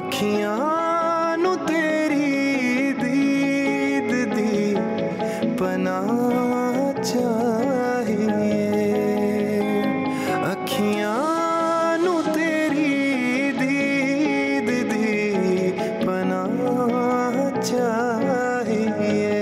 अखियां नू तेरी दीद दी पनाह चाहिए, अखियां नू तेरी दीद दी पनाह चाहिए।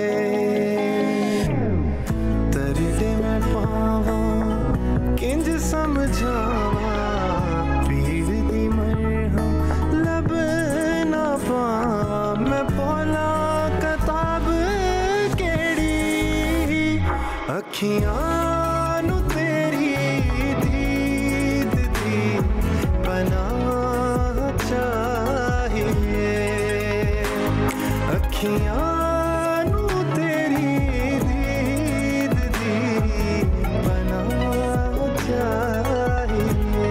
तरले मैं पावा किंज समझावा, पीर दी मरहम लब ना पावा, मैं बोला किताब केड़ी, अखियां नू तेरी दीद दी पनाह चाहिए, अखियां नू तेरी दीद दी पनाह चाहिए।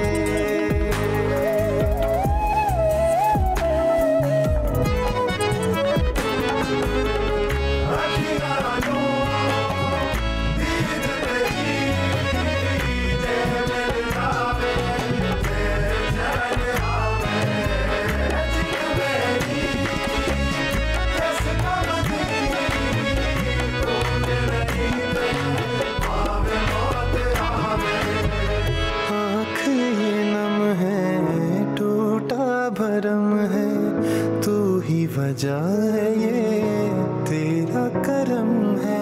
आँख ये नम है, टूटा भरम है, तू ही वजह है, ये तेरा करम है।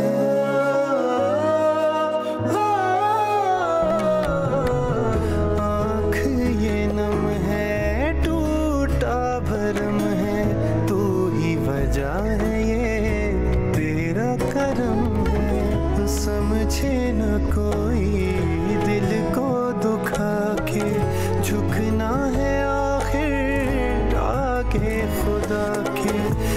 आँख ये नम है, टूटा भरम है, तू ही वजह है, ये तेरा करम है। समझे न कोई दिल को दुखा के, झुकना है आखिर आगे खुदा के,